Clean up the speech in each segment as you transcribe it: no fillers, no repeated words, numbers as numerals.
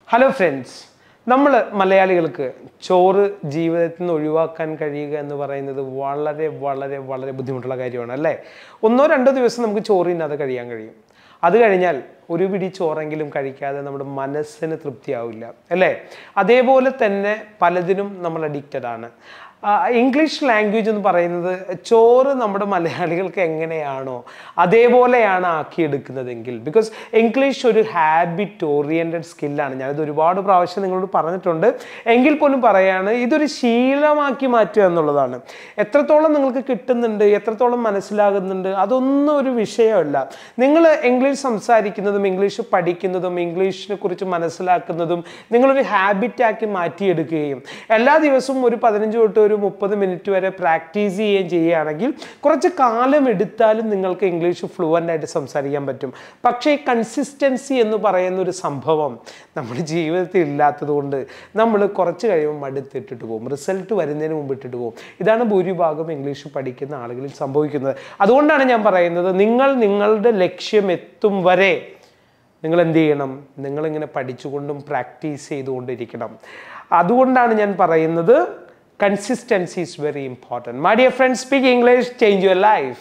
Hello friends, നമ്മൾ മലയാളികൾക്ക് ചോറ് ജീവിതത്തിൽ നിന്ന് ഒഴിവാക്കാൻ കഴിയുക എന്ന് പറയുന്നത് വളരെ ബുദ്ധിമുട്ടുള്ള കാര്യമാണ് അല്ലേ? ഒന്നോ രണ്ടോ ദിവസം നമുക്ക് ചോറ് തിന്നാതെ കഴിയാൻ കഴിയും. അത് കഴിഞ്ഞാൽ ഒരു പിടി ചോറെങ്കിലും കഴിക്കാതെ നമ്മുടെ മനസ്സിന് തൃപ്തിയാവില്ല അല്ലേ? അതേപോലെ തന്നെ പലതിനും നമ്മൾ അഡിക്റ്റഡ് ആണ്. ഇംഗ്ലീഷ് ലാംഗ്വേജ് എന്ന് പറയുന്നത് ചോറ് നമ്മുടെ മലയാളികൾക്ക് എങ്ങനെയാണോ അതേപോലെയാണ് ആക്കിയെടുക്കുന്നതെങ്കിൽ, ബിക്കോസ് ഇംഗ്ലീഷ് ഒരു ഹാബിറ്റ് ഓറിയൻറ്റഡ് സ്കില്ലാണ്. ഞാനിത് ഒരുപാട് പ്രാവശ്യം നിങ്ങളോട് പറഞ്ഞിട്ടുണ്ട്. എങ്കിൽ പോലും പറയാണ്, ഇതൊരു ശീലമാക്കി മാറ്റുക എന്നുള്ളതാണ്. എത്രത്തോളം നിങ്ങൾക്ക് കിട്ടുന്നുണ്ട്, എത്രത്തോളം മനസ്സിലാകുന്നുണ്ട്, അതൊന്നും ഒരു വിഷയമല്ല. നിങ്ങൾ ഇംഗ്ലീഷ് സംസാരിക്കുന്നതും ഇംഗ്ലീഷ് പഠിക്കുന്നതും ഇംഗ്ലീഷിനെ കുറിച്ച് മനസ്സിലാക്കുന്നതും നിങ്ങളൊരു ഹാബിറ്റാക്കി മാറ്റിയെടുക്കുകയും എല്ലാ ദിവസവും ഒരു 15 തൊട്ട് ഒരു 30 മിനിറ്റ് വരെ പ്രാക്ടീസ് ചെയ്യുകയാണെങ്കിൽ കുറച്ച് കാലം എടുത്താലും നിങ്ങൾക്ക് ഇംഗ്ലീഷ് ഫ്ലുവൻ്റ് ആയിട്ട് സംസാരിക്കാൻ പറ്റും. പക്ഷേ കൺസിസ്റ്റൻസി എന്ന് പറയുന്ന ഒരു സംഭവം നമ്മുടെ ജീവിതത്തിൽ ഇല്ലാത്തത് കൊണ്ട് നമ്മൾ കുറച്ച് കഴിയുമ്പോൾ മടുത്തിട്ടിട്ട് പോകും, റിസൾട്ട് വരുന്നതിന് മുമ്പ് ഇട്ടിട്ട് പോകും. ഇതാണ് ഭൂരിഭാഗം ഇംഗ്ലീഷ് പഠിക്കുന്ന ആളുകളിൽ സംഭവിക്കുന്നത്. അതുകൊണ്ടാണ് ഞാൻ പറയുന്നത്, നിങ്ങളുടെ ലക്ഷ്യം എത്തും വരെ നിങ്ങൾ എന്ത് ചെയ്യണം? നിങ്ങളിങ്ങനെ പഠിച്ചുകൊണ്ടും പ്രാക്ടീസ് ചെയ്തുകൊണ്ടിരിക്കണം. അതുകൊണ്ടാണ് ഞാൻ പറയുന്നത്, consistency is very important. My dear friends, speak English, change your life.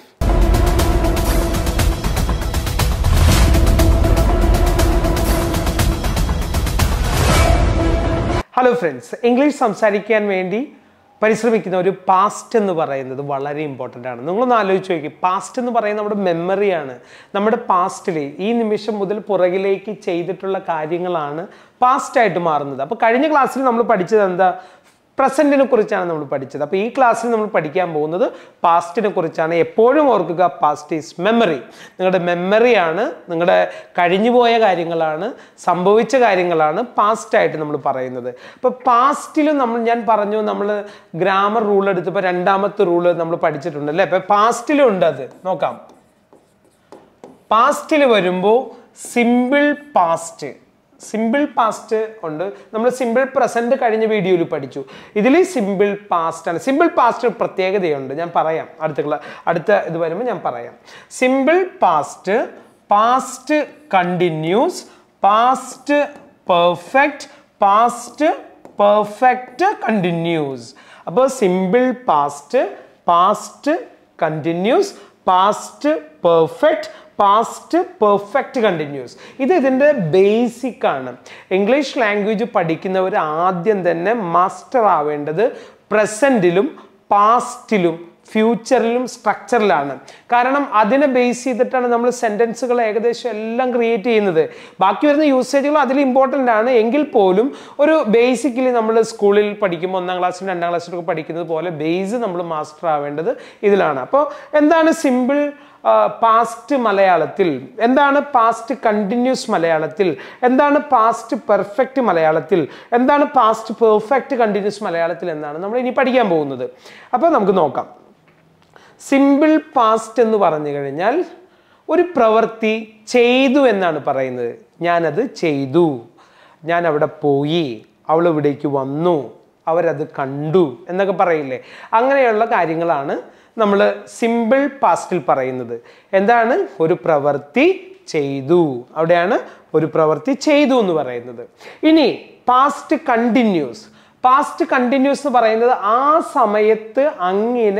Hello friends, English സംസാരിക്കാൻ വേണ്ടി പരിശ്രമിക്കുന്ന ഒരു പാസ്റ്റ് എന്ന് പറയുന്നത് വളരെ ഇമ്പോർട്ടൻ്റ് ആണ്. നിങ്ങളൊന്ന് ആലോചിച്ച് നോക്കി, പാസ്റ്റ് എന്ന് പറയുന്നത് നമ്മുടെ മെമ്മറിയാണ്. നമ്മുടെ പാസ്റ്റിൽ ഈ നിമിഷം മുതൽ പുറകിലേക്ക് ചെയ്തിട്ടുള്ള കാര്യങ്ങളാണ് പാസ്റ്റായിട്ട് മാറുന്നത്. അപ്പോൾ കഴിഞ്ഞ ക്ലാസ്സിൽ നമ്മൾ പഠിച്ചത് എന്താ? പ്രസൻറ്റിനെ കുറിച്ചാണ് നമ്മൾ പഠിച്ചത്. അപ്പോൾ ഈ ക്ലാസ്സിൽ നമ്മൾ പഠിക്കാൻ പോകുന്നത് പാസ്റ്റിനെ കുറിച്ചാണ്. എപ്പോഴും ഓർക്കുക, പാസ്റ്റ് ഈസ് മെമ്മറി. നിങ്ങളുടെ മെമ്മറിയാണ്, നിങ്ങളുടെ കഴിഞ്ഞുപോയ കാര്യങ്ങളാണ്, സംഭവിച്ച കാര്യങ്ങളാണ് പാസ്റ്റായിട്ട് നമ്മൾ പറയുന്നത്. അപ്പോൾ പാസ്റ്റിലും ഞാൻ പറഞ്ഞു, നമ്മൾ ഗ്രാമർ റൂൾ എടുത്തപ്പോൾ രണ്ടാമത്തെ റൂള് നമ്മൾ പഠിച്ചിട്ടുണ്ട് അല്ലേ? അപ്പോൾ പാസ്റ്റിലും ഉണ്ട്. അത് നോക്കാം. പാസ്റ്റിൽ വരുമ്പോൾ സിമ്പിൾ പാസ്റ്റ് ഉണ്ട്. നമ്മൾ സിമ്പിൾ പ്രസന്റ് കഴിഞ്ഞ വീഡിയോയിൽ പഠിച്ചു. ഇതിൽ സിമ്പിൾ പാസ്റ്റ് ആണ്. സിമ്പിൾ പാസ്റ്റ് പ്രത്യേകതയുണ്ട്, ഞാൻ പറയാം. അടുത്ത ഇത് വരുമ്പോൾ ഞാൻ പറയാം. Simple past, past continuous, past perfect, past perfect continuous. അപ്പോൾ simple past, past continuous, past perfect, past perfect continuous. ഇതിൻ്റെ ബേസിക് ആണ്. ഇംഗ്ലീഷ് ലാംഗ്വേജ് പഠിക്കുന്നവർ ആദ്യം തന്നെ മാസ്റ്റർ ആവേണ്ടത് പ്രസൻറ്റിലും പാസ്റ്റിലും ഫ്യൂച്ചറിലും സ്ട്രക്ചറിലാണ്. കാരണം അതിനെ ബേസ് ചെയ്തിട്ടാണ് നമ്മൾ സെൻറ്റൻസുകൾ ഏകദേശം എല്ലാം ക്രിയേറ്റ് ചെയ്യുന്നത്. ബാക്കി വരുന്ന യൂസേജുകൾ അതിൽ ഇമ്പോർട്ടൻ്റ് ആണ്. എങ്കിൽ പോലും ഒരു ബേസിക്കലി നമ്മൾ സ്കൂളിൽ പഠിക്കുമ്പോൾ 1ാം ക്ലാസ്സിലും 2ാം ക്ലാസ്സിലൊക്കെ പഠിക്കുന്നത് പോലെ ബേസ് നമ്മൾ മാസ്റ്റർ ആവേണ്ടത് ഇതിലാണ്. അപ്പോൾ എന്താണ് സിമ്പിൾ പാസ്റ്റ് മലയാളത്തിൽ, എന്താണ് പാസ്റ്റ് കണ്ടിന്യൂസ് മലയാളത്തിൽ, എന്താണ് പാസ്റ്റ് പെർഫെക്റ്റ് മലയാളത്തിൽ, എന്താണ് പാസ്റ്റ് പെർഫെക്റ്റ് കണ്ടിന്യൂസ് മലയാളത്തിൽ എന്നാണ് നമ്മൾ ഇനി പഠിക്കാൻ പോകുന്നത്. അപ്പോൾ നമുക്ക് നോക്കാം. സിമ്പിൾ പാസ്റ്റ് എന്ന് പറഞ്ഞു കഴിഞ്ഞാൽ ഒരു പ്രവൃത്തി ചെയ്തു എന്നാണ് പറയുന്നത്. ഞാനത് ചെയ്തു, ഞാൻ അവിടെ പോയി, അവൾ ഇവിടേക്ക് വന്നു, അവരത് കണ്ടു എന്നൊക്കെ പറയില്ലേ? അങ്ങനെയുള്ള കാര്യങ്ങളാണ് നമ്മൾ സിമ്പിൾ പാസ്റ്റിൽ പറയുന്നത്. എന്താണ്? ഒരു പ്രവൃത്തി ചെയ്തു, അവിടെയാണ് ഒരു പ്രവൃത്തി ചെയ്തു എന്ന് പറയുന്നത്. ഇനി പാസ്റ്റ് കണ്ടിന്യൂസ്. പാസ്റ്റ് കണ്ടിന്യൂസ് എന്ന് പറയുന്നത് ആ സമയത്ത് അങ്ങനെ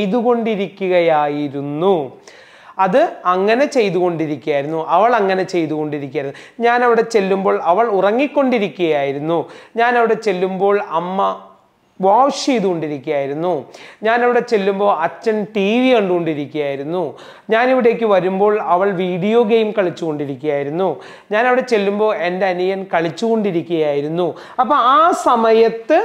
ചെയ്തുകൊണ്ടിരിക്കുകയായിരുന്നു, അത് അങ്ങനെ ചെയ്തുകൊണ്ടിരിക്കുകയായിരുന്നു, അവൾ അങ്ങനെ ചെയ്തുകൊണ്ടിരിക്കുകയായിരുന്നു. ഞാൻ അവിടെ ചെല്ലുമ്പോൾ അവൾ ഉറങ്ങിക്കൊണ്ടിരിക്കുകയായിരുന്നു, ഞാൻ അവിടെ ചെല്ലുമ്പോൾ അമ്മ വാഷ് ചെയ്തുകൊണ്ടിരിക്കുകയായിരുന്നു, ഞാനവിടെ ചെല്ലുമ്പോൾ അച്ഛൻ TV കണ്ടുകൊണ്ടിരിക്കുകയായിരുന്നു, ഞാനിവിടേക്ക് വരുമ്പോൾ അവൾ വീഡിയോ ഗെയിം കളിച്ചുകൊണ്ടിരിക്കുകയായിരുന്നു, ഞാനവിടെ ചെല്ലുമ്പോൾ എൻ്റെ അനിയൻ കളിച്ചുകൊണ്ടിരിക്കുകയായിരുന്നു. അപ്പോൾ ആ സമയത്ത്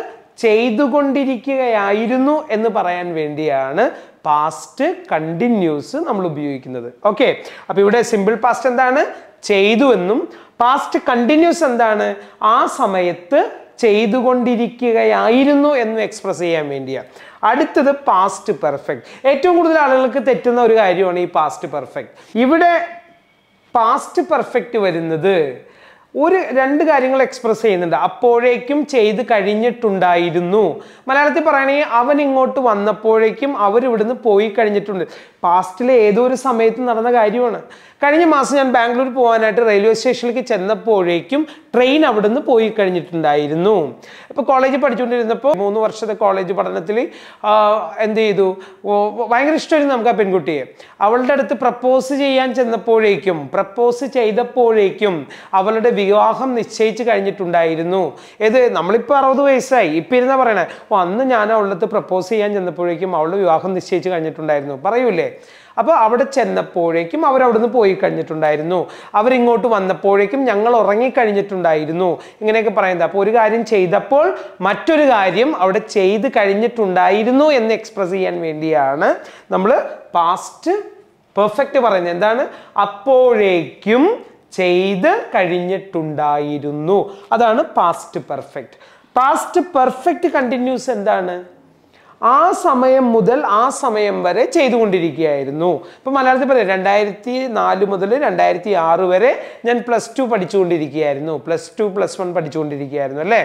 ചെയ്തുകൊണ്ടിരിക്കുകയായിരുന്നു എന്ന് പറയാൻ വേണ്ടിയാണ് പാസ്റ്റ് കണ്ടിന്യൂസ് നമ്മൾ ഉപയോഗിക്കുന്നത്. ഓക്കെ, അപ്പോൾ ഇവിടെ സിമ്പിൾ പാസ്റ്റ് എന്താണ്? ചെയ്തു എന്നും, പാസ്റ്റ് കണ്ടിന്യൂസ് എന്താണ്? ആ സമയത്ത് ചെയ്തുകൊണ്ടിരിക്കുകയായിരുന്നു എന്ന് എക്സ്പ്രസ് ചെയ്യാൻ വേണ്ടിയാണ്. അടുത്തത് പാസ്റ്റ് പെർഫെക്റ്റ്. ഏറ്റവും കൂടുതൽ ആളുകൾക്ക് തെറ്റുന്ന ഒരു കാര്യമാണ് ഈ പാസ്റ്റ് പെർഫെക്റ്റ്. ഇവിടെ പാസ്റ്റ് പെർഫെക്റ്റ് വരുന്നത് രണ്ട് കാര്യങ്ങൾ എക്സ്പ്രസ് ചെയ്യുന്നുണ്ട്. അപ്പോഴേക്കും ചെയ്ത് കഴിഞ്ഞിട്ടുണ്ടായിരുന്നു. മലയാളത്തിൽ പറയുകയാണെങ്കിൽ അവൻ ഇങ്ങോട്ട് വന്നപ്പോഴേക്കും അവരിവിടുന്ന് പോയി കഴിഞ്ഞിട്ടുണ്ട്. പാസ്റ്റിലെ ഏതോ ഒരു സമയത്ത് നടന്ന കാര്യമാണ്. കഴിഞ്ഞ മാസം ഞാൻ ബാംഗ്ലൂർ പോകാനായിട്ട് റെയിൽവേ സ്റ്റേഷനിലേക്ക് ചെന്നപ്പോഴേക്കും ട്രെയിൻ അവിടെ നിന്ന് പോയി കഴിഞ്ഞിട്ടുണ്ടായിരുന്നു. ഇപ്പോൾ കോളേജിൽ പഠിച്ചുകൊണ്ടിരുന്നപ്പോൾ 3 വർഷത്തെ കോളേജ് പഠനത്തിൽ എന്ത് ചെയ്തു, ഭയങ്കര ഇഷ്ടമായിരുന്നു നമുക്ക് ആ പെൺകുട്ടിയെ. അവളുടെ അടുത്ത് പ്രപ്പോസ് ചെയ്യാൻ ചെന്നപ്പോഴേക്കും പ്രപ്പോസ് ചെയ്തപ്പോഴേക്കും അവളുടെ വിവാഹം നിശ്ചയിച്ച് കഴിഞ്ഞിട്ടുണ്ടായിരുന്നു. ഏത് നമ്മളിപ്പോൾ 60 വയസ്സായി, ഇപ്പം ഇരുന്നാ പറയണേ, അന്ന് ഞാൻ അവളുടെ അടുത്ത് പ്രപ്പോസ് ചെയ്യാൻ ചെന്നപ്പോഴേക്കും അവളുടെ വിവാഹം നിശ്ചയിച്ച് കഴിഞ്ഞിട്ടുണ്ടായിരുന്നു പറയൂലേ. അപ്പോൾ അവിടെ ചെന്നപ്പോഴേക്കും അവരവിടുന്ന് പോയി കഴിഞ്ഞിട്ടുണ്ടായിരുന്നു. അവരിങ്ങോട്ട് വന്നപ്പോഴേക്കും ഞങ്ങൾ ഉറങ്ങിക്കഴിഞ്ഞിട്ടുണ്ടായിരുന്നു. ഇങ്ങനെയൊക്കെ പറയുന്നത്. അപ്പോൾ ഒരു കാര്യം ചെയ്തപ്പോൾ മറ്റൊരു കാര്യം അവിടെ ചെയ്ത് കഴിഞ്ഞിട്ടുണ്ടായിരുന്നു എന്ന് എക്സ്പ്രസ് ചെയ്യാൻ വേണ്ടിയാണ് നമ്മൾ പാസ്റ്റ് പെർഫെക്റ്റ് പറയുന്നത്. എന്താണ്? അപ്പോഴേക്കും ചെയ്ത് കഴിഞ്ഞിട്ടുണ്ടായിരുന്നു. അതാണ് past perfect. Past perfect continuous എന്താണ്? ആ സമയം മുതൽ ആ സമയം വരെ ചെയ്തുകൊണ്ടിരിക്കുകയായിരുന്നു. ഇപ്പം മലയാളത്തിൽ പറയാം 2004 മുതൽ 2006 വരെ ഞാൻ +2 പഠിച്ചുകൊണ്ടിരിക്കുകയായിരുന്നു, +2 +1 പഠിച്ചുകൊണ്ടിരിക്കുകയായിരുന്നു അല്ലേ.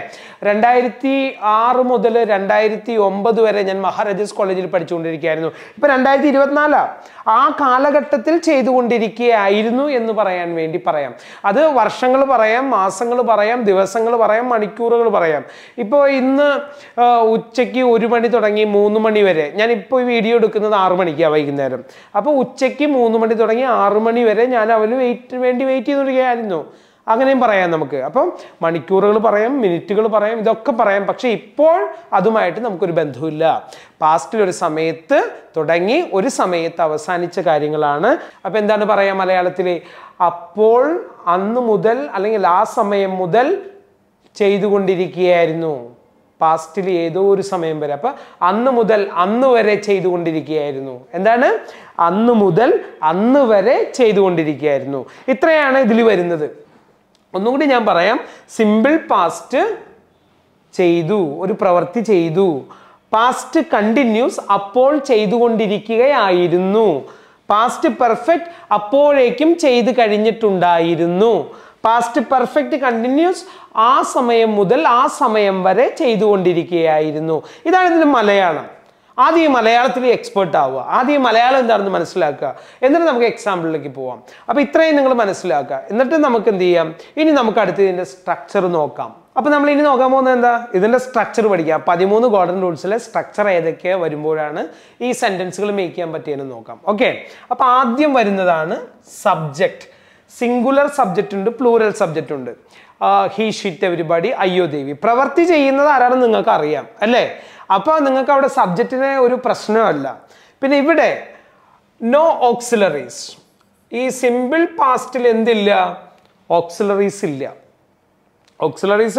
2006 മുതൽ 2009 വരെ ഞാൻ മഹാരാജാസ് കോളേജിൽ പഠിച്ചുകൊണ്ടിരിക്കുകയായിരുന്നു. ഇപ്പം 2024 ആ കാലഘട്ടത്തിൽ ചെയ്തുകൊണ്ടിരിക്കുകയായിരുന്നു എന്ന് പറയാൻ വേണ്ടി പറയാം. അത് വർഷങ്ങൾ പറയാം, മാസങ്ങൾ പറയാം, ദിവസങ്ങൾ പറയാം, മണിക്കൂറുകൾ പറയാം. ഇപ്പോൾ ഇന്ന് ഉച്ചയ്ക്ക് 1 മണി തുടങ്ങി 3 മണി വരെ, ഞാൻ ഇപ്പോൾ ഈ വീഡിയോ എടുക്കുന്നത് 6 മണിക്കാണ് വൈകുന്നേരം. അപ്പോൾ ഉച്ചയ്ക്ക് 3 മണി തുടങ്ങി 6 മണി വരെ ഞാൻ അവന് വെയിറ്റ് ചെയ്തുകൊണ്ടിരിക്കുകയായിരുന്നു. അങ്ങനെയും പറയാം നമുക്ക്. അപ്പം മണിക്കൂറുകൾ പറയാം, മിനിറ്റുകൾ പറയാം, ഇതൊക്കെ പറയാം. പക്ഷെ ഇപ്പോൾ അതുമായിട്ട് നമുക്കൊരു ബന്ധമില്ല. പാസ്റ്റിൽ ഒരു സമയത്ത് തുടങ്ങി ഒരു സമയത്ത് അവസാനിച്ച കാര്യങ്ങളാണ്. അപ്പം എന്താണ് പറയാ മലയാളത്തിൽ? അപ്പോൾ, അന്ന് മുതൽ, അല്ലെങ്കിൽ ആ സമയം മുതൽ ചെയ്തുകൊണ്ടിരിക്കുകയായിരുന്നു. പാസ്റ്റിൽ ഏതോ ഒരു സമയം വരെ. അപ്പം അന്ന് മുതൽ അന്ന് വരെ ചെയ്തുകൊണ്ടിരിക്കുകയായിരുന്നു. എന്താണ്? അന്ന് മുതൽ അന്ന് വരെ ചെയ്തുകൊണ്ടിരിക്കുകയായിരുന്നു. ഇത്രയാണ് ഇതിൽ വരുന്നത്. ഒന്നുകൂടി ഞാൻ പറയാം. സിമ്പിൾ പാസ്റ്റ് ചെയ്തു, ഒരു പ്രവൃത്തി ചെയ്തു. പാസ്റ്റ് കണ്ടിന്യൂസ് അപ്പോൾ ചെയ്തുകൊണ്ടിരിക്കുകയായിരുന്നു. പാസ്റ്റ് പെർഫെക്റ്റ് അപ്പോഴേക്കും ചെയ്തു കഴിഞ്ഞിട്ടുണ്ടായിരുന്നു. പാസ്റ്റ് പെർഫെക്റ്റ് കണ്ടിന്യൂസ് ആ സമയം മുതൽ ആ സമയം വരെ ചെയ്തുകൊണ്ടിരിക്കുകയായിരുന്നു. ഇതാണ് ഇതിന്റെ മലയാളം. ആദ്യം മലയാളത്തിൽ എക്സ്പേർട്ട് ആവുക, ആദ്യം മലയാളം എന്താണെന്ന് മനസ്സിലാക്കുക, എന്നിട്ട് നമുക്ക് എക്സാമ്പിളിലേക്ക് പോവാം. അപ്പോൾ ഇത്രയും നിങ്ങൾ മനസ്സിലാക്കുക. എന്നിട്ട് നമുക്ക് എന്ത് ചെയ്യാം? ഇനി നമുക്ക് അടുത്ത് ഇതിന്റെ സ്ട്രക്ചർ നോക്കാം. അപ്പോൾ നമ്മൾ ഇനി നോക്കാൻ പോകുന്നത് എന്താ? ഇതിന്റെ സ്ട്രക്ചർ പഠിക്കാം. 13 ഗോൾഡൻ റൂൾസിലെ സ്ട്രക്ചർ ഏതൊക്കെ വരുമ്പോഴാണ് ഈ സെന്റൻസുകൾ മേക്ക് ചെയ്യാൻ പറ്റിയെന്ന് നോക്കാം. ഓക്കെ. അപ്പോൾ ആദ്യം വരുന്നതാണ് സബ്ജക്റ്റ്. സിംഗുലർ സബ്ജക്റ്റ് ഉണ്ട്, പ്ലൂറൽ സബ്ജക്റ്റ് ഉണ്ട്. He, she it, everybody, I you they we. പ്രവൃത്തി ചെയ്യുന്നത് ആരാണെന്ന് നിങ്ങൾക്ക് അറിയാം അല്ലേ. അപ്പോൾ നിങ്ങൾക്ക് അവിടെ സബ്ജക്റ്റിന് ഒരു പ്രശ്നമല്ല. പിന്നെ ഇവിടെ നോ ഓക്സിലറീസ്. ഈ സിമ്പിൾ പാസ്റ്റിൽ എന്തില്ല? ഓക്സിലറീസ് ഇല്ല. ഓക്സിലറീസ്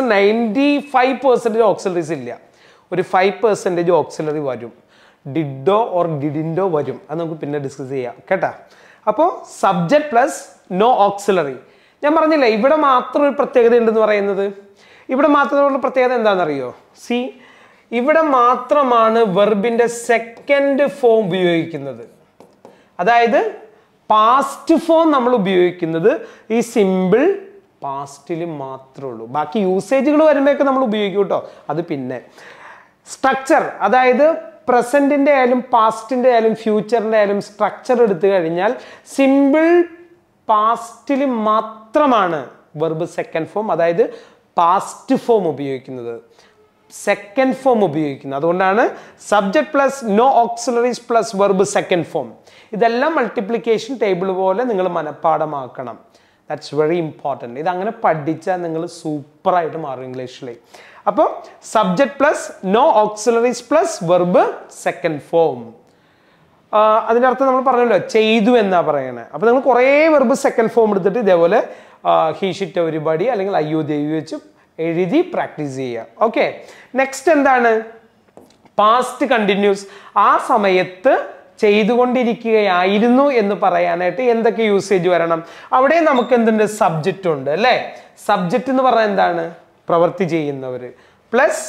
95% ഓക്സിലറീസ് ഇല്ല. ഒരു 5% ഓക്സിലറി വരും. ഡിഡോ ഓർ ഡിഡിൻഡോ വരും. അത് നമുക്ക് പിന്നെ ഡിസ്കസ് ചെയ്യാം കേട്ടാ. അപ്പോൾ സബ്ജക്റ്റ് പ്ലസ് നോ ഓക്സിലറി. ഞാൻ പറഞ്ഞില്ലേ ഇവിടെ മാത്രം ഒരു പ്രത്യേകത ഉണ്ടെന്ന് പറയുന്നത്. ഇവിടെ മാത്രമുള്ള പ്രത്യേകത എന്താണെന്നറിയോ? സി, ഇവിടെ മാത്രമാണ് വെർബിന്റെ സെക്കൻഡ് ഫോം ഉപയോഗിക്കുന്നത്. അതായത് പാസ്റ്റ് ഫോം നമ്മൾ ഉപയോഗിക്കുന്നത് ഈ സിമ്പിൾ പാസ്റ്റിൽ മാത്രമേ ഉള്ളൂ. ബാക്കി യൂസേജുകൾ വരുമ്പോഴൊക്കെ നമ്മൾ ഉപയോഗിക്കും കേട്ടോ, അത് പിന്നെ. സ്ട്രക്ചർ, അതായത് പ്രസന്റിന്റെ ആയാലും പാസ്റ്റിന്റെ ആയാലും ഫ്യൂച്ചറിന്റെ ആയാലും സ്ട്രക്ചർ എടുത്തു കഴിഞ്ഞാൽ സിമ്പിൾ പാസ്റ്റിൽ മാത്രമാണ് വെർബ് സെക്കൻഡ് ഫോം, അതായത് പാസ്റ്റ് ഫോം ഉപയോഗിക്കുന്നത്, സെക്കൻഡ് ഫോം ഉപയോഗിക്കുന്നത്. അതുകൊണ്ടാണ് subject plus no auxiliaries plus verb second form. ഇതെല്ലാം മൾട്ടിപ്ലിക്കേഷൻ ടേബിൾ പോലെ നിങ്ങൾ മനഃപ്പാഠമാക്കണം. That's very important. ഇതങ്ങനെ പഠിച്ചാൽ നിങ്ങൾ സൂപ്പറായിട്ട് മാറും ഇംഗ്ലീഷിൽ. അപ്പോൾ subject plus no auxiliaries plus verb second form. അതിൻ്റെ അർത്ഥം നമ്മൾ പറഞ്ഞല്ലോ, ചെയ്തു എന്നാ പറയണേ. അപ്പോൾ നിങ്ങൾ കുറേ വെർബ് സെക്കൻഡ് ഫോം എടുത്തിട്ട് ഇതേപോലെ ഹീ, ഷിറ്റ്, എവരിബഡി അല്ലെങ്കിൽ അയ്യോ ദേവി വെച്ച് എഴുതി പ്രാക്ടീസ് ചെയ്യുക. ഓക്കെ. നെക്സ്റ്റ് എന്താണ്? Past continuous. ആ സമയത്ത് ചെയ്തുകൊണ്ടിരിക്കുകയായിരുന്നു എന്ന് പറയാനായിട്ട് എന്തൊക്കെ യൂസേജ് വരണം? അവിടെ നമുക്ക് എന്തുണ്ട്? സബ്ജക്റ്റ് ഉണ്ട് അല്ലേ. സബ്ജക്റ്റ് എന്ന് പറഞ്ഞാൽ എന്താണ്? പ്രവൃത്തി ചെയ്യുന്നവർ. പ്ലസ്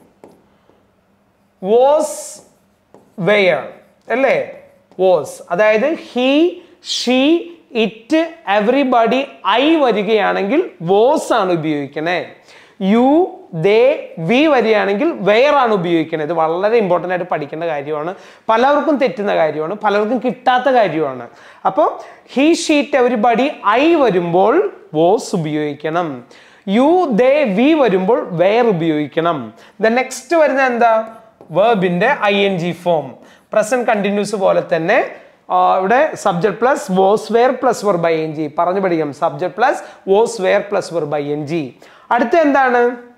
വാസ്, വെയർ അല്ലേ. വാസ്, അതായത് he, she, it, everybody, I വരികയാണെങ്കിൽ വാസ് ആണ് ഉപയോഗിക്കണേ. യു ദേ വി വരികയാണെങ്കിൽ വെയർ ആണ് ഉപയോഗിക്കുന്നത്. ഇത് വളരെ ഇമ്പോർട്ടൻ്റ് ആയിട്ട് പഠിക്കേണ്ട കാര്യമാണ്. പലർക്കും തെറ്റുന്ന കാര്യമാണ്, പലർക്കും കിട്ടാത്ത കാര്യമാണ്. അപ്പോൾ ഹി ഷീറ്റ് എവരിബഡി ഐ വരുമ്പോൾ വാസ് ഉപയോഗിക്കണം. യു ദേ വി വരുമ്പോൾ വെയർ ഉപയോഗിക്കണം. നെക്സ്റ്റ് വരുന്ന എന്താ? വെർബിന്റെ ING ഫോം. പ്രസന്റ് കണ്ടിന്യൂസ് പോലെ തന്നെ ഇവിടെ subject plus was were plus verb ING പറഞ്ഞു പഠിക്കാം. Subject plus was were plus verb ING. അടുത്ത എന്താണ്?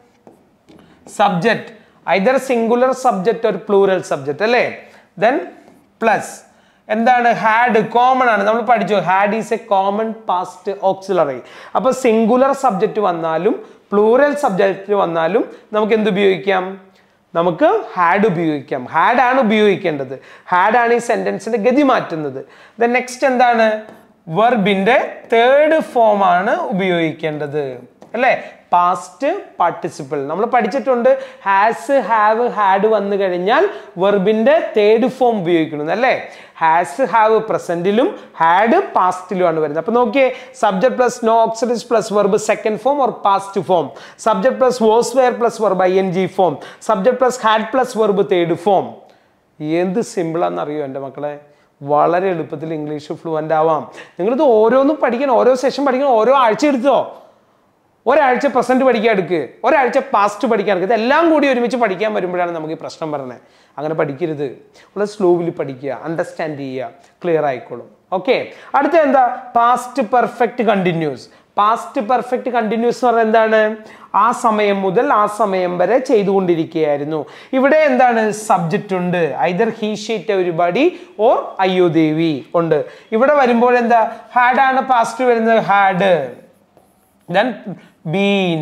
സബ്ജക്ട് ഐദർ സിംഗുലർ സബ്ജക്ട് ഒരു പ്ലൂറൽ സബ്ജക്ട് അല്ലേ. ദെൻ പ്ലസ് എന്താണ്? ഹാഡ്. കോമൺ ആണ്, നമ്മൾ പഠിച്ചു. Had is a common past auxiliary. അപ്പൊ സിംഗുലർ സബ്ജക്ട് വന്നാലും പ്ലൂറൽ സബ്ജക്ട് വന്നാലും നമുക്ക് എന്ത് ഉപയോഗിക്കാം? നമുക്ക് ഹാഡ് ഉപയോഗിക്കാം. ഹാഡ് ആണ് ഉപയോഗിക്കേണ്ടത്. ഹാഡ് ആണ് ഈ സെന്റൻസിന്റെ ഗതി മാറ്റുന്നത്. ദെൻ നെക്സ്റ്റ് എന്താണ്? വെർബിന്റെ തേർഡ് ഫോം ആണ് ഉപയോഗിക്കേണ്ടത് അല്ലേ. പാസ്റ്റ് പാർട്ടിസിപ്പിൾ നമ്മൾ പഠിച്ചിട്ടുണ്ട്. ഹാസ്, ഹാവ്, ഹാഡ് വന്നു കഴിഞ്ഞാൽ വെർബിന്റെ തേർഡ് ഫോം ഉപയോഗിക്കണം അല്ലേ. ഹാസ്, ഹാവ് പ്രസന്റിലും ഹാഡ് പാസ്റ്റിലും ആണ് വരുന്നത്. അപ്പൊ നോക്കിയേ, subject plus no auxiliaries plus verb second form or past form. Subject plus was were plus verb ING form. Subject plus had plus verb third form. എന്ത് സിമ്പിളാന്ന് അറിയോ എൻ്റെ മക്കളെ? വളരെ എളുപ്പത്തിൽ ഇംഗ്ലീഷ് ഫ്ലുവൻ്റ് ആവാം. നിങ്ങളിത് ഓരോന്നും പഠിക്കണം, ഓരോ സെഷൻ പഠിക്കണം, ഓരോ ആഴ്ച എടുത്തോ. ഒരാഴ്ച പ്രസന്റ് പഠിക്കാൻ എടുക്കുക, ഒരാഴ്ച പാസ്റ്റ് പഠിക്കാൻ എടുക്കുക. ഇതെല്ലാം കൂടി ഒരുമിച്ച് പഠിക്കാൻ വരുമ്പോഴാണ് നമുക്ക് ഈ പ്രശ്നം പറയുന്നത്. അങ്ങനെ പഠിക്കരുത്. വളരെ സ്ലോവിലി പഠിക്കുക, അണ്ടർസ്റ്റാൻഡ് ചെയ്യുക, ക്ലിയർ ആയിക്കോളും. ഓക്കെ. അടുത്ത എന്താ? Past perfect continuous. Past perfect continuous എന്ന് പറഞ്ഞാൽ എന്താണ്? ആ സമയം മുതൽ ആ സമയം വരെ ചെയ്തുകൊണ്ടിരിക്കുകയായിരുന്നു. ഇവിടെ എന്താണ്? സബ്ജക്റ്റ് ഉണ്ട്. Either he she it everybody or I you they we ഉണ്ട്. ഇവിടെ വരുമ്പോൾ എന്താ? ഹാഡ് ആണ് പാസ്റ്റ് വരുന്നത്. Had. Then been,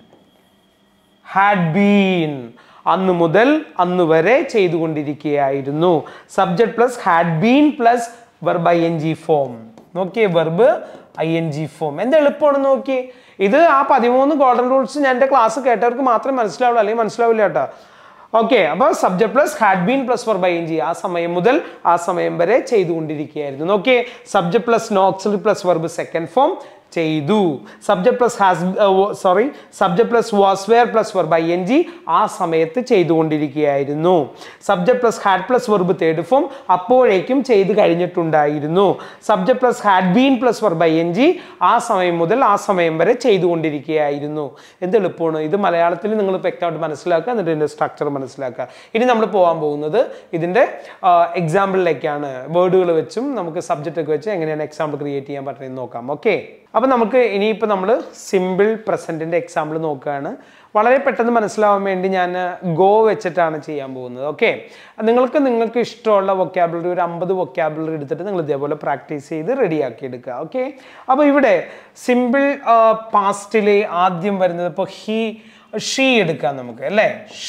had been. അന്ന് മുതൽ അന്ന് വരെ ചെയ്തുകൊണ്ടിരിക്കുകയായിരുന്നു. Subject plus had been plus verb ING form. നോക്കിയേ, വെർബ് ING ഫോം. എന്ത് എളുപ്പമാണ് നോക്കിയേ. ഇത് ആ 13 ഗോൾഡൻ റൂൾസ് ഞാൻ എൻ്റെ ക്ലാസ് കേട്ടവർക്ക് മാത്രമേ മനസ്സിലാവുള്ളൂ, അല്ലെങ്കിൽ മനസ്സിലാവില്ല കേട്ടോ. ഓക്കെ. അപ്പോൾ subject plus had been plus verb ING ആ സമയം മുതൽ ആ സമയം വരെ ചെയ്തുകൊണ്ടിരിക്കുകയായിരുന്നു. നോക്കിയേ, subject plus no auxiliary plus verb second form ചെയ്തു. Subject plus subject plus was were plus verb ING ആ സമയത്ത് ചെയ്തുകൊണ്ടിരിക്കുകയായിരുന്നു. Subject plus had plus verb third form അപ്പോഴേക്കും ചെയ്ത് കഴിഞ്ഞിട്ടുണ്ടായിരുന്നു. Subject plus had been plus verb ING ആ സമയം മുതൽ ആ സമയം വരെ ചെയ്തുകൊണ്ടിരിക്കുകയായിരുന്നു. എന്ത് എളുപ്പമാണ്. ഇത് മലയാളത്തിൽ നിങ്ങൾ വ്യക്തമായിട്ട് മനസ്സിലാക്കുക, എന്നിട്ട് ഇതിന്റെ സ്ട്രക്ചർ മനസ്സിലാക്കുക. ഇനി നമ്മൾ പോകാൻ പോകുന്നത് ഇതിന്റെ എക്സാമ്പിളിലേക്കാണ്. വേർഡുകൾ വെച്ചും നമുക്ക് സബ്ജക്റ്റ് ഒക്കെ വെച്ച് എങ്ങനെയാണ് എക്സാമ്പിൾ ക്രിയേറ്റ് ചെയ്യാൻ പറ്റുന്നത് നോക്കാം. ഓക്കെ. അപ്പോൾ നമുക്ക് ഇനിയിപ്പോൾ നമ്മൾ സിമ്പിൾ പ്രസൻറ്റിൻ്റെ എക്സാമ്പിൾ നോക്കുകയാണ്. വളരെ പെട്ടെന്ന് മനസ്സിലാവാൻ വേണ്ടി ഞാൻ ഗോ വെച്ചിട്ടാണ് ചെയ്യാൻ പോകുന്നത്. ഓക്കെ. നിങ്ങൾക്ക് ഇഷ്ടമുള്ള വൊക്കാബുലറി ഒരു 50 വൊക്കാബുലറി എടുത്തിട്ട് നിങ്ങൾ ഇതേപോലെ പ്രാക്ടീസ് ചെയ്ത് റെഡിയാക്കി എടുക്കുക. ഓക്കെ. അപ്പോൾ ഇവിടെ സിമ്പിൾ പാസ്റ്റിലെ ആദ്യം വരുന്നത് ഇപ്പോൾ ഷീ എടുക്കാം നമുക്ക് അല്ലേ.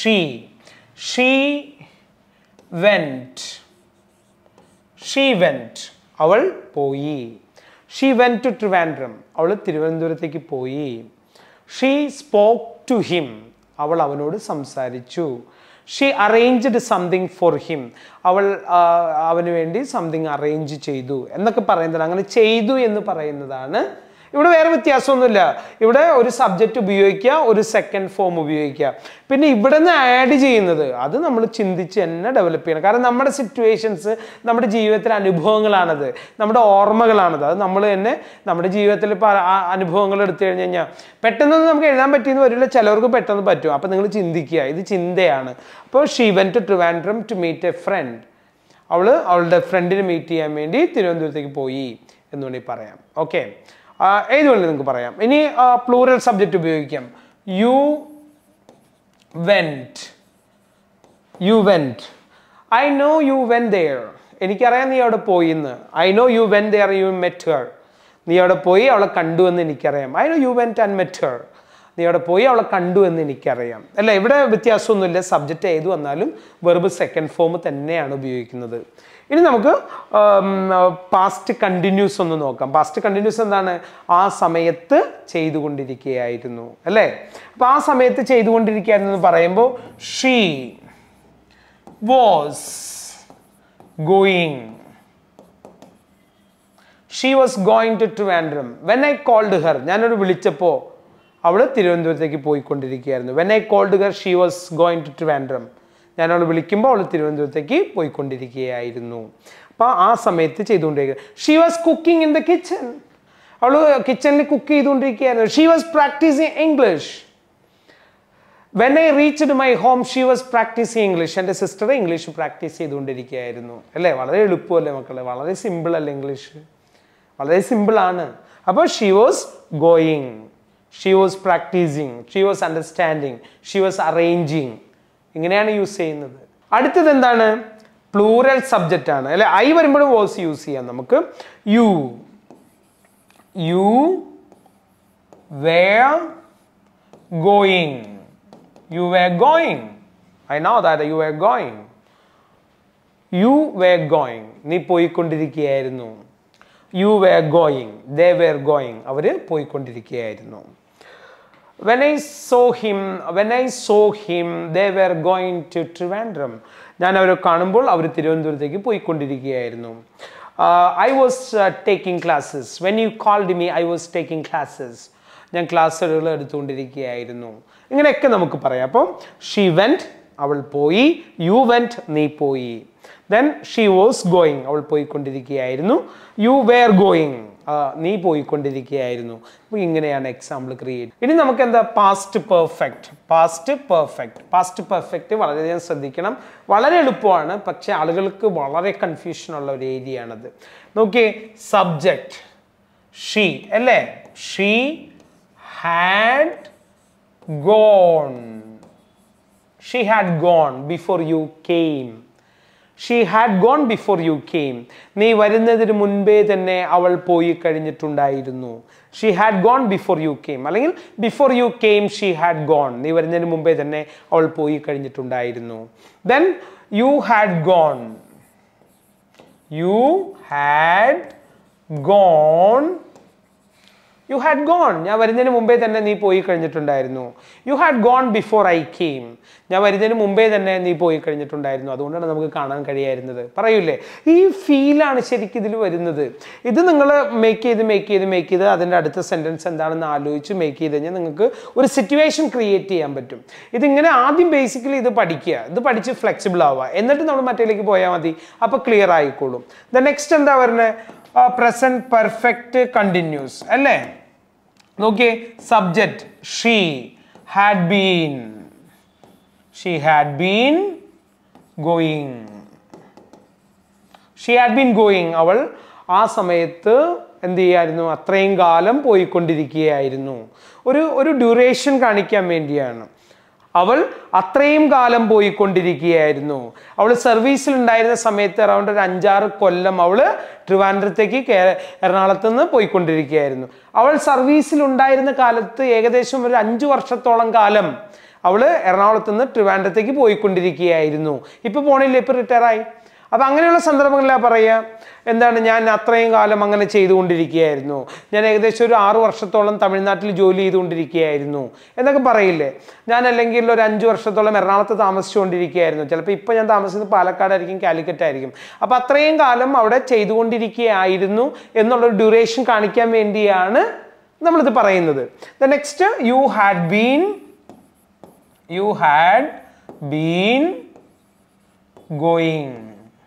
ഷീ വെന്റ് അവൾ പോയി. She went to Trivandrum. അവൾ തിരുവനന്തപുരത്തേക്ക് പോയി. She spoke to him. അവൾ അവനോട് സംസാരിച്ചു. She arranged something for him. അവൾ അവന് വേണ്ടി സംതിങ് അറേഞ്ച് ചെയ്തു എന്നൊക്കെ പറയുന്നത്. അങ്ങനെ ചെയ്തു എന്ന് പറയുന്നതാണ്. ഇവിടെ വേറെ വ്യത്യാസമൊന്നുമില്ല. ഇവിടെ ഒരു സബ്ജക്റ്റ് ഉപയോഗിക്കുക, ഒരു സെക്കൻഡ് ഫോം ഉപയോഗിക്കുക. പിന്നെ ഇവിടെ നിന്ന് ആഡ് ചെയ്യുന്നത് അത് നമ്മൾ ചിന്തിച്ച് തന്നെ ഡെവലപ്പ് ചെയ്യണം. കാരണം നമ്മുടെ സിറ്റുവേഷൻസ്, നമ്മുടെ ജീവിതത്തിലെ അനുഭവങ്ങളാണത്, നമ്മുടെ ഓർമ്മകളാണത്. അത് നമ്മൾ തന്നെ നമ്മുടെ ജീവിതത്തിൽ അനുഭവങ്ങൾ എടുത്തു കഴിഞ്ഞ് കഴിഞ്ഞാൽ പെട്ടെന്നൊന്നും നമുക്ക് എഴുതാൻ പറ്റിയെന്ന് വരില്ല, ചിലവർക്ക് പെട്ടെന്ന് പറ്റും. അപ്പം നിങ്ങൾ ചിന്തിക്കുക, ഇത് ചിന്തയാണ്. അപ്പോൾ she went to Trivandrum to meet a friend. അവളുടെ ഫ്രണ്ടിനെ മീറ്റ് ചെയ്യാൻ വേണ്ടി തിരുവനന്തപുരത്തേക്ക് പോയി എന്ന് വേണമെങ്കിൽ പറയാം. ഓക്കെ. ഏത് വേണമെങ്കിൽ നിങ്ങൾക്ക് പറയാം. ഇനി പ്ലൂറൽ സബ്ജക്റ്റ് ഉപയോഗിക്കാം. You went. I know you went there. എനിക്കറിയാം നീ അവിടെ പോയി എന്ന്. I know you went there, you met her. നീ അവിടെ പോയി അവളെ കണ്ടു എന്ന് എനിക്കറിയാം. I know you went and met her. നീ അവിടെ പോയി അവളെ കണ്ടു എന്ന് എനിക്കറിയാം. അല്ല, ഇവിടെ വ്യത്യാസമൊന്നുമില്ല. സബ്ജക്റ്റ് ഏത് വന്നാലും വെർബ് സെക്കൻഡ് ഫോം തന്നെയാണ് ഉപയോഗിക്കുന്നത്. ഇനി നമുക്ക് പാസ്റ്റ് കണ്ടിന്യൂസ് ഒന്ന് നോക്കാം. പാസ്റ്റ് കണ്ടിന്യൂസ് എന്താണ്? ആ സമയത്ത് ചെയ്തുകൊണ്ടിരിക്കുകയായിരുന്നു അല്ലേ. അപ്പോൾ ആ സമയത്ത് ചെയ്തുകൊണ്ടിരിക്കുകയായിരുന്നു എന്ന് പറയുമ്പോൾ she was going. She was going to Trivandrum when I called her. ഞാനൊരു വിളിച്ചപ്പോൾ അവൾ തിരുവനന്തപുരത്തേക്ക് പോയിക്കൊണ്ടിരിക്കുകയായിരുന്നു. When I called her, she was going to Trivandrum. ഞാൻ അവൾ വിളിക്കുമ്പോൾ അവൾ തിരുവനന്തപുരത്തേക്ക് പോയിക്കൊണ്ടിരിക്കുകയായിരുന്നു. അപ്പോൾ ആ സമയത്ത് ചെയ്തുകൊണ്ടിരിക്കുക. She was cooking in the kitchen. അവൾ കിച്ചണിൽ കുക്ക് ചെയ്തുകൊണ്ടിരിക്കുകയായിരുന്നു. She was practicing English. When I reached my home, she was practicing English. എൻ്റെ സിസ്റ്റർ ഇംഗ്ലീഷ് പ്രാക്ടീസ് ചെയ്തുകൊണ്ടിരിക്കുകയായിരുന്നു. അല്ലേ? വളരെ എളുപ്പമല്ലേ മക്കളെ? വളരെ സിമ്പിൾ അല്ലേ ഇംഗ്ലീഷ്? വളരെ സിമ്പിളാണ്. അപ്പോൾ she was going, she was practicing, she was understanding, she was arranging. ഇങ്ങനെയാണ് യൂസ് ചെയ്യുന്നത്. അടുത്തത് എന്താണ്? പ്ലൂറൽ സബ്ജക്റ്റ് ആണ് അല്ലെ? ഐ വരുമ്പോഴും വാസ് യൂസ് ചെയ്യാം നമുക്ക്. You were going. You were going. I know that you were going. You were going. നീ പോയിക്കൊണ്ടിരിക്കുകയായിരുന്നു. You were going. They were going. Our പോയിക്കൊണ്ടിരിക്കുകയായിരുന്നു. When I saw him, they were going to Trivandrum. ഞാൻ അവരെ കാണുമ്പോൾ അവർ തിരുവനന്തപുരത്തേക്ക് പോയിക്കൊണ്ടിരിക്കുകയായിരുന്നു. I was taking classes. When you called me, I was taking classes. ഞാൻ ക്ലാസ്സുകൾ എടുത്തുകൊണ്ടിരിക്കുകയായിരുന്നു. ഇങ്ങനെയൊക്കെ നമുക്ക് പറയാം. അപ്പോൾ ഷീ വെന്റ്, അവൾ പോയി. യു വെന്റ്, നീ പോയി. ദെൻ ഷീ വാസ് ഗോയിങ്, അവൾ പോയിക്കൊണ്ടിരിക്കുകയായിരുന്നു. യു വെയർ ഗോയിങ്, നീ പോയിക്കൊണ്ടിരിക്കുകയായിരുന്നു. അപ്പോൾ ഇങ്ങനെയാണ് എക്സാമ്പിൾ ക്രിയേറ്റ്. ഇനി നമുക്ക് എന്താ? Past perfect. പാസ്റ്റ് പെർഫെക്റ്റ് വളരെയധികം ശ്രദ്ധിക്കണം. വളരെ എളുപ്പമാണ്, പക്ഷെ ആളുകൾക്ക് വളരെ കൺഫ്യൂഷൻ ഉള്ള ഒരു ഏരിയ ആണത്. നോക്കിയേ, സബ്ജക്റ്റ് ഷീ അല്ലേ? She had gone. She had gone before you came. She had gone before you came. നീ വരുന്നതിന് മുൻപേ തന്നെ അവൾ പോയി കഴിഞ്ഞിട്ടുണ്ടായിരുന്നു. She had gone before you came. അല്ലെങ്കിൽ before you came she had gone. നീ വരുന്നതിന് മുൻപേ തന്നെ അവൾ പോയി കഴിഞ്ഞിട്ടുണ്ടായിരുന്നു. Then you had gone. You had gone. You had gone. ഞാൻ വരുന്നതിന് മുമ്പേ തന്നെ നീ പോയി കഴിഞ്ഞിട്ടുണ്ടായിരുന്നു. You had gone before I came. ഞാൻ വരുന്നതിന് മുമ്പേ തന്നെ നീ പോയി കഴിഞ്ഞിട്ടുണ്ടായിരുന്നു. അതുകൊണ്ടാണ് നമുക്ക് കാണാൻ കഴിയായിരുന്നത്. പറയൂലേ, ഈ ഫീലാണ് ശരിക്കും ഇതിൽ വരുന്നത്. ഇത് നിങ്ങൾ മേക്ക് ചെയ്ത് അതിൻ്റെ അടുത്ത സെൻറ്റൻസ് എന്താണെന്ന് ആലോചിച്ച് മേക്ക് ചെയ്ത് കഴിഞ്ഞാൽ നിങ്ങൾക്ക് ഒരു സിറ്റുവേഷൻ ക്രിയേറ്റ് ചെയ്യാൻ പറ്റും. ഇതിങ്ങനെ ആദ്യം ബേസിക്കലി ഇത് പഠിക്കുക, ഇത് പഠിച്ച് ഫ്ലെക്സിബിൾ ആവുക, എന്നിട്ട് നമ്മൾ മറ്റേലേക്ക് പോയാൽ മതി. അപ്പോൾ ക്ലിയർ ആയിക്കോളും. ദ നെക്സ്റ്റ് എന്താ പറയുന്നത്? പ്രസന്റ് പെർഫെക്റ്റ് കണ്ടിന്യൂസ് അല്ലേ? നോക്കിയേ, subject she had been going. അവൾ ആ സമയത്ത് എന്ത് ചെയ്യായിരുന്നു? അത്രയും കാലം പോയിക്കൊണ്ടിരിക്കുകയായിരുന്നു. ഒരു ഡ്യൂറേഷൻ കാണിക്കാൻ വേണ്ടിയാണ്. അവൾ അത്രയും കാലം പോയിക്കൊണ്ടിരിക്കുകയായിരുന്നു. അവൾ സർവീസിൽ ഉണ്ടായിരുന്ന സമയത്ത് അറൗണ്ട് ഒരു 5-6 കൊല്ലം അവൾ ട്രിവാൻഡ്രത്തേക്ക് എറണാകുളത്ത് നിന്ന് പോയിക്കൊണ്ടിരിക്കുകയായിരുന്നു. അവൾ സർവീസിൽ ഉണ്ടായിരുന്ന കാലത്ത് ഏകദേശം ഒരു 5 വർഷത്തോളം കാലം അവൾ എറണാകുളത്ത് നിന്ന് ട്രിവാൻഡ്രത്തേക്ക് പോയിക്കൊണ്ടിരിക്കുകയായിരുന്നു. ഇപ്പൊ പോണില്ല, ഇപ്പൊ റിട്ടയർ ആയി. അപ്പൊ അങ്ങനെയുള്ള സന്ദർഭങ്ങളിലാണ് പറയുക എന്താണ്? ഞാൻ അത്രയും കാലം അങ്ങനെ ചെയ്തുകൊണ്ടിരിക്കുകയായിരുന്നു. ഞാൻ ഏകദേശം ഒരു 6 വർഷത്തോളം തമിഴ്നാട്ടിൽ ജോലി ചെയ്തുകൊണ്ടിരിക്കുകയായിരുന്നു എന്നൊക്കെ പറയില്ലേ? ഞാൻ അല്ലെങ്കിൽ ഒരു 5 വർഷത്തോളം എറണാകുളത്ത് താമസിച്ചുകൊണ്ടിരിക്കുകയായിരുന്നു. ചിലപ്പോൾ ഇപ്പം ഞാൻ താമസിക്കുന്നത് പാലക്കാടായിരിക്കും, കാലിക്കറ്റ് ആയിരിക്കും. അപ്പോൾ അത്രയും കാലം അവിടെ ചെയ്തുകൊണ്ടിരിക്കുകയായിരുന്നു എന്നുള്ളൊരു ഡ്യൂറേഷൻ കാണിക്കാൻ വേണ്ടിയാണ് നമ്മളിത് പറയുന്നത്. The next, you had been going.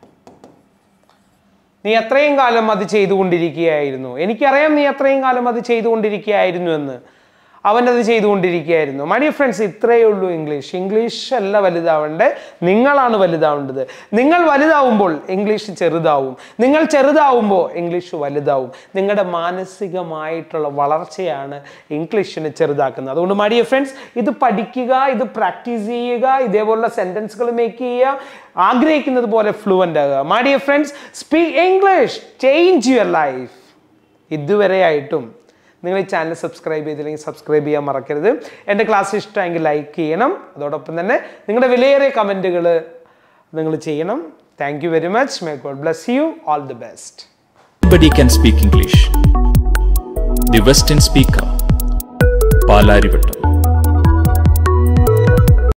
നീ അത്രയും കാലം അത് ചെയ്തുകൊണ്ടിരിക്കുകയായിരുന്നു. എനിക്കറിയാം നീ അത്രയും കാലം അത് ചെയ്തുകൊണ്ടിരിക്കുകയായിരുന്നു എന്ന്. അവനത് ചെയ്തുകൊണ്ടിരിക്കുകയായിരുന്നു. മൈ ഡിയർ ഫ്രണ്ട്സ്, ഇത്രയേ ഉള്ളൂ ഇംഗ്ലീഷ് അല്ല വലുതാവേണ്ടത്, നിങ്ങളാണ് വലുതാവേണ്ടത്. നിങ്ങൾ വലുതാവുമ്പോൾ ഇംഗ്ലീഷ് ചെറുതാവും, നിങ്ങൾ ചെറുതാവുമ്പോൾ ഇംഗ്ലീഷ് വലുതാവും. നിങ്ങളുടെ മാനസികമായിട്ടുള്ള വളർച്ചയാണ് ഇംഗ്ലീഷിനെ ചെറുതാക്കുന്നത്. അതുകൊണ്ട് മൈ ഡിയർ ഫ്രണ്ട്സ്, ഇത് പഠിക്കുക, ഇത് പ്രാക്ടീസ് ചെയ്യുക, ഇതേപോലുള്ള സെന്റൻസുകൾ മേക്ക് ചെയ്യുക, ആഗ്രഹിക്കുന്നത് പോലെ ഫ്ലുവൻ്റ് ആകുക. My dear friends, speak English, change your life. ഇതുവരെയായിട്ടും നിങ്ങൾ ഈ ചാനൽ സബ്സ്ക്രൈബ് ചെയ്തില്ലെങ്കിൽ സബ്സ്ക്രൈബ് ചെയ്യാൻ മറക്കരുത്. എൻ്റെ ക്ലാസ് ഇഷ്ടമെങ്കിൽ ലൈക്ക് ചെയ്യണം. അതോടൊപ്പം തന്നെ നിങ്ങളുടെ വിലയേറിയ കമൻറ്റുകൾ നിങ്ങൾ ചെയ്യണം. Thank you very much. May God bless you. All the best. Everybody can speak English. The Western Speaker, Palarivattom.